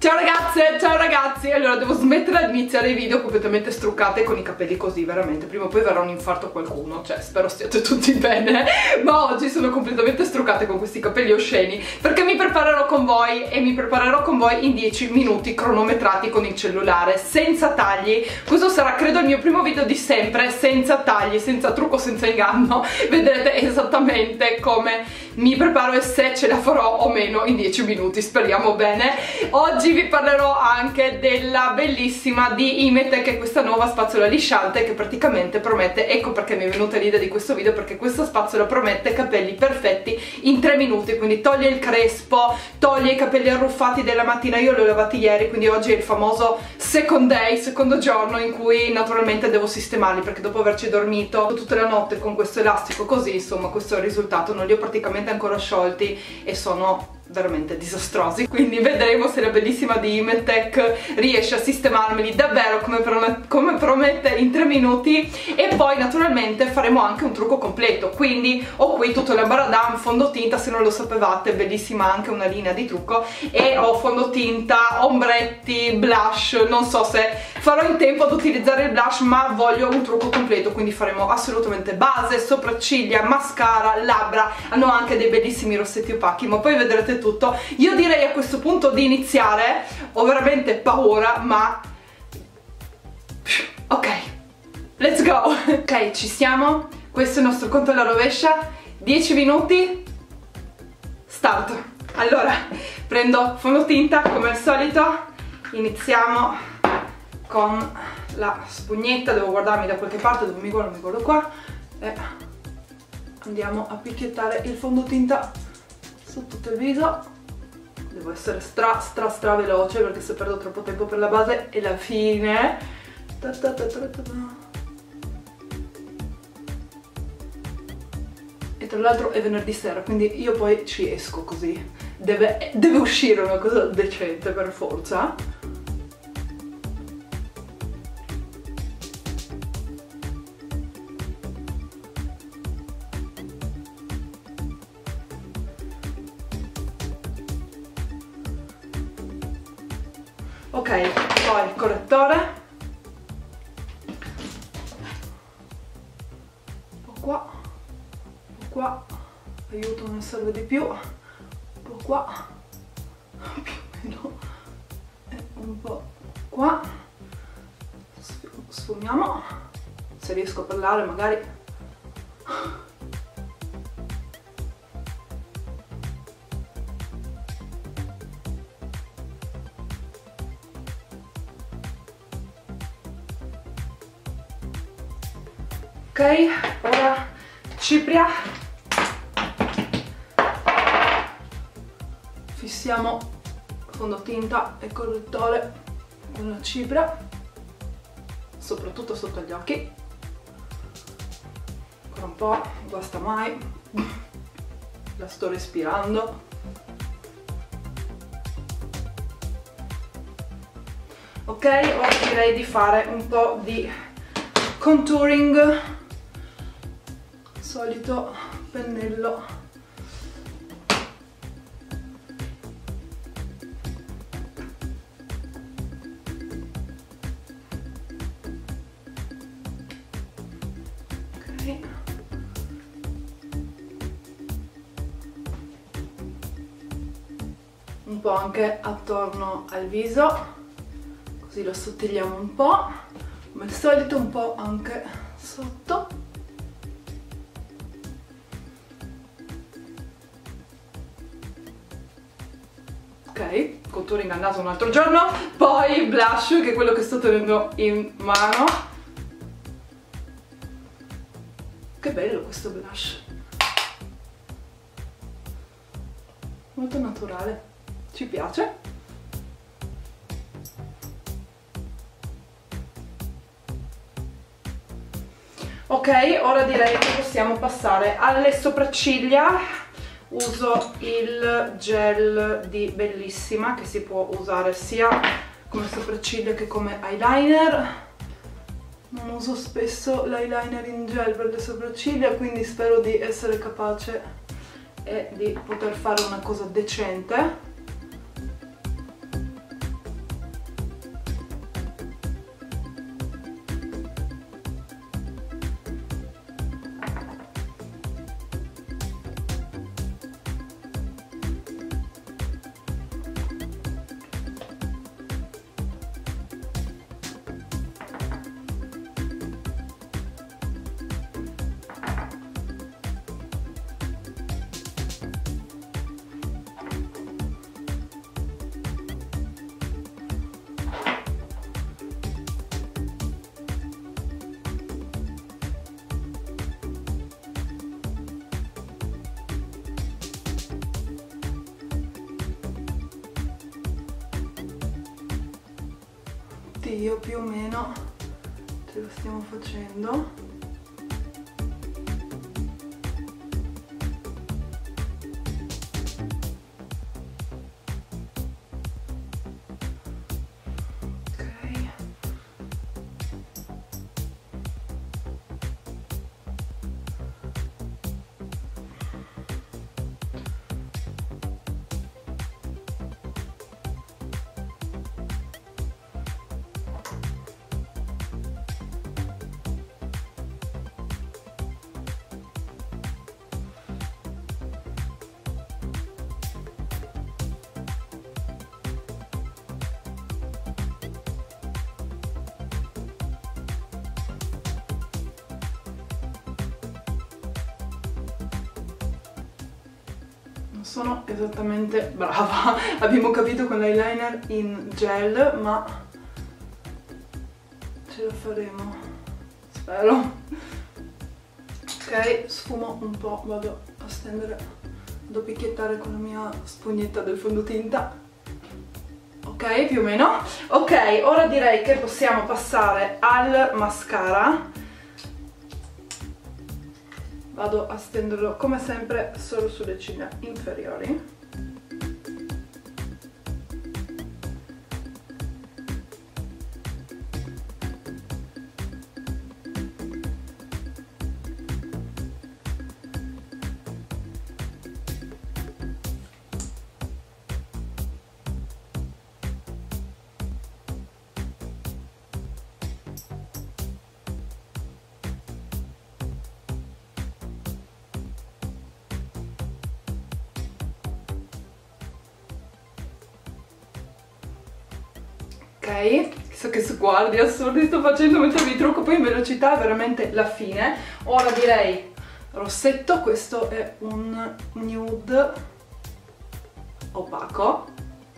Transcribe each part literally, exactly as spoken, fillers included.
Ciao ragazze, ciao ragazzi. Allora devo smettere di iniziare i video completamente struccate con i capelli così, veramente. Prima o poi verrà un infarto a qualcuno, cioè spero stiate tutti bene. Ma oggi sono completamente struccate con questi capelli osceni perché mi preparerò con voi e mi preparerò con voi in dieci minuti cronometrati con il cellulare, senza tagli. Questo sarà credo il mio primo video di sempre, senza tagli, senza trucco, senza inganno. Vedrete esattamente come mi preparo e se ce la farò o meno in dieci minuti, speriamo bene. Oggi vi parlerò anche della bellissima di Imetec, che è questa nuova spazzola lisciante che praticamente promette, ecco perché mi è venuta l'idea di questo video, perché questa spazzola promette capelli perfetti in tre minuti, quindi toglie il crespo, toglie i capelli arruffati della mattina. Io li ho lavati ieri, quindi oggi è il famoso second day, secondo giorno in cui naturalmente devo sistemarli, perché dopo averci dormito tutta la notte con questo elastico così, insomma questo è il risultato. Non li ho praticamente ancora sciolti e sono veramente disastrosi, quindi vedremo se la bellissima di Imetec riesce a sistemarmeli davvero come, prom come promette in tre minuti. E poi naturalmente faremo anche un trucco completo, quindi ho qui tutto l'ambaradan, fondotinta, se non lo sapevate, bellissima anche una linea di trucco, e ho fondotinta, ombretti, blush. Non so se farò in tempo ad utilizzare il blush, ma voglio un trucco completo, quindi faremo assolutamente base, sopracciglia, mascara, labbra. Hanno anche dei bellissimi rossetti opachi, ma poi vedrete tutto. Io direi a questo punto di iniziare, ho veramente paura, ma ok, let's go. Ok, ci siamo, questo è il nostro conto alla rovescia, dieci minuti, start. Allora, prendo fondotinta come al solito, iniziamo con la spugnetta, devo guardarmi da qualche parte, dove mi guardo, mi guardo qua, e andiamo a picchiettare il fondotinta su tutto il viso. Devo essere stra stra stra veloce, perché se perdo troppo tempo per la base è la fine. Ta ta ta ta ta ta. E tra l'altro è venerdì sera, quindi io poi ci esco così. Deve, deve uscire una cosa decente per forza. Ok, poi il correttore, un po' qua, un po' qua, aiuto, ne serve di più, un po' qua, più o meno, e un po' qua, sfumiamo, se riesco a parlare magari. Ok, ora cipria, fissiamo fondotinta e correttore con la cipria, soprattutto sotto gli occhi, ancora un po', non basta mai, la sto respirando. Ok, ora direi di fare un po' di contouring, solito pennello. Ok, un po' anche attorno al viso, così lo assottigliamo un po', come al solito un po' anche sotto. Ok, contouring al naso un altro giorno, poi blush, che è quello che sto tenendo in mano. Che bello questo blush, molto naturale, ci piace. Ok, ora direi che possiamo passare alle sopracciglia. Uso il gel di Bellissima, che si può usare sia come sopracciglia che come eyeliner. Non uso spesso l'eyeliner in gel per le sopracciglia, quindi spero di essere capace e di poter fare una cosa decente. io più o meno ce lo stiamo facendo. Sono esattamente brava, abbiamo capito con l'eyeliner in gel, ma ce la faremo, spero. Ok, sfumo un po', vado a stendere, vado a picchiettare con la mia spugnetta del fondotinta. Ok, più o meno. Ok, ora direi che possiamo passare al mascara. Vado a stenderlo come sempre solo sulle ciglia inferiori. Ok, chissà che sguardi assurdi sto facendo mentre vi trucco, poi in velocità è veramente la fine. Ora direi rossetto, questo è un nude opaco.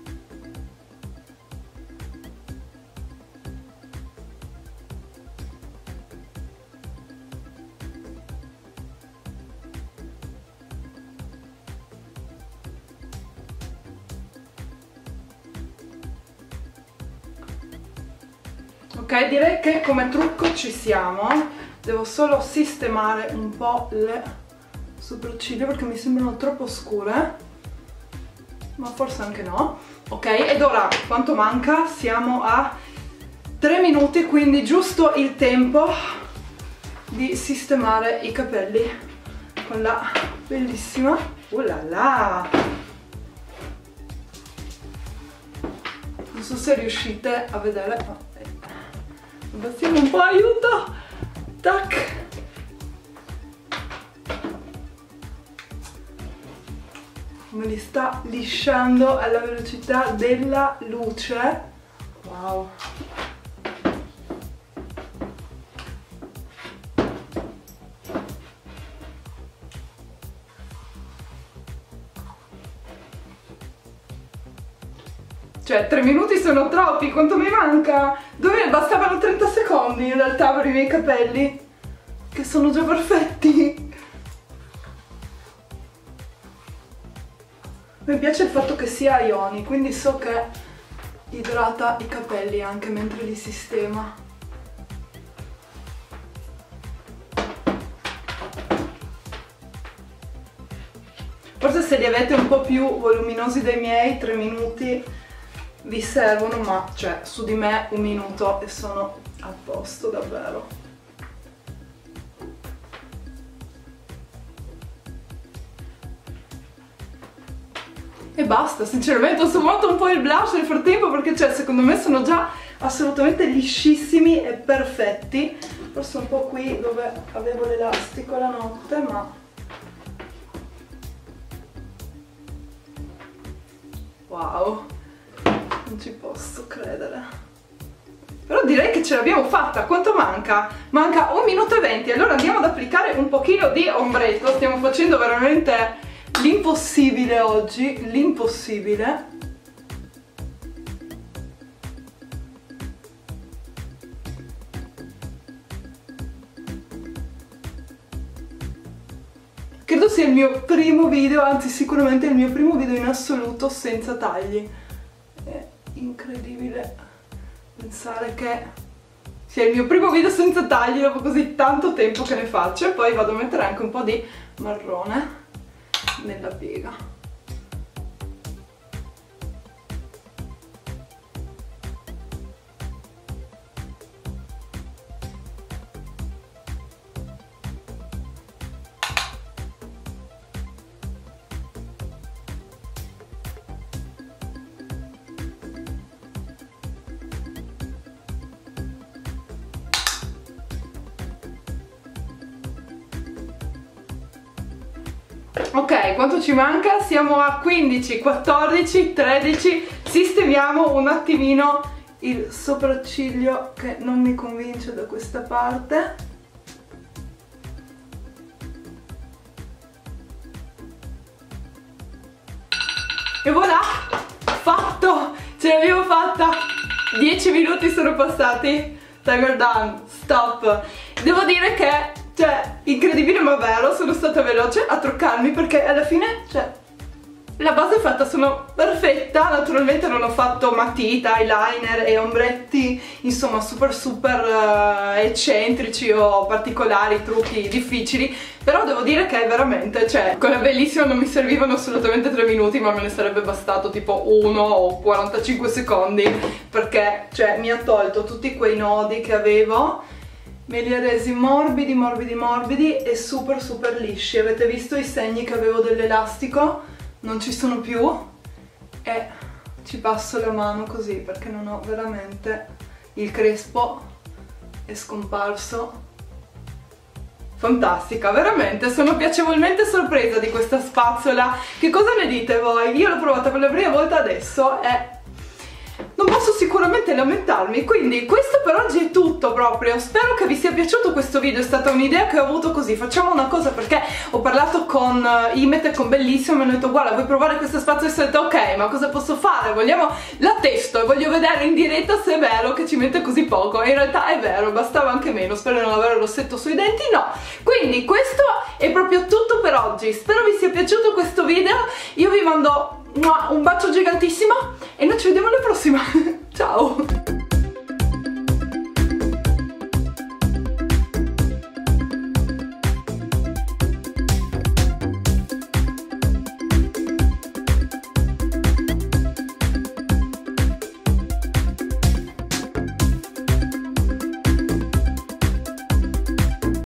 Ok, direi che come trucco ci siamo. Devo solo sistemare un po' le sopracciglia perché mi sembrano troppo scure, ma forse anche no. Ok, ed ora quanto manca? Siamo a tre minuti, quindi giusto il tempo di sistemare i capelli con la bellissima uh là là. Non so se riuscite a vedere. Bastiamo un po', aiuto! Tac! Me li sta lisciando alla velocità della luce. Wow! Cioè, tre minuti sono troppi, quanto mi manca? Dove bastavano trenta secondi in realtà per i miei capelli, che sono già perfetti. Mi piace il fatto che sia ioni, quindi so che idrata i capelli anche mentre li sistema. Forse se li avete un po' più voluminosi dei miei, tre minuti vi servono, ma cioè su di me un minuto e sono a posto davvero. E basta, sinceramente ho sfumato un po' il blush nel frattempo perché cioè secondo me sono già assolutamente liscissimi e perfetti. Forse un po' qui dove avevo l'elastico la notte, ma wow, non ci posso credere. Però direi che ce l'abbiamo fatta. Quanto manca? Manca un minuto e venti. Allora andiamo ad applicare un pochino di ombretto. Stiamo facendo veramente l'impossibile oggi. L'impossibile. Credo sia il mio primo video, anzi sicuramente il mio primo video in assoluto senza tagli. È incredibile pensare che sia il mio primo video senza tagli dopo così tanto tempo che ne faccio. E poi vado a mettere anche un po' di marrone nella piega. Ok, quanto ci manca? Siamo a quindici, quattordici, tredici. Sistemiamo un attimino il sopracciglio che non mi convince da questa parte. E voilà, fatto! Ce l'abbiamo fatta! dieci minuti sono passati. Timer done, stop. Devo dire che, cioè, incredibile ma vero, sono stata veloce a truccarmi perché alla fine, cioè, la base è fatta, sono perfetta. Naturalmente non ho fatto matita, eyeliner e ombretti, insomma, super super uh, eccentrici o particolari, trucchi difficili. Però devo dire che è veramente, cioè, quella bellissima non mi servivano assolutamente tre minuti, ma me ne sarebbe bastato tipo uno o quarantacinque secondi, perché, cioè, mi ha tolto tutti quei nodi che avevo, me li ha resi morbidi, morbidi, morbidi e super super lisci. Avete visto i segni che avevo dell'elastico? Non ci sono più e ci passo la mano così perché non ho veramente, il crespo è scomparso. Fantastica, veramente, sono piacevolmente sorpresa di questa spazzola. Che cosa ne dite voi? Io l'ho provata per la prima volta adesso e non posso sicuramente lamentarmi. Quindi questo per oggi è tutto proprio. Spero che vi sia piaciuto questo video, è stata un'idea che ho avuto così. Facciamo una cosa, perché ho parlato con Imet e con Bellissimo e mi hanno detto guarda, vuoi provare questa spazzola? E ho detto ok, ma cosa posso fare? Vogliamo, la testo e voglio vedere in diretta se è vero che ci mette così poco. E in realtà è vero, bastava anche meno. Spero di non avere il rossetto sui denti, no. Quindi questo è proprio tutto per oggi. Spero vi sia piaciuto questo video. Io vi mando un bacio gigantissimo e noi ci vediamo alla prossima. Ciao!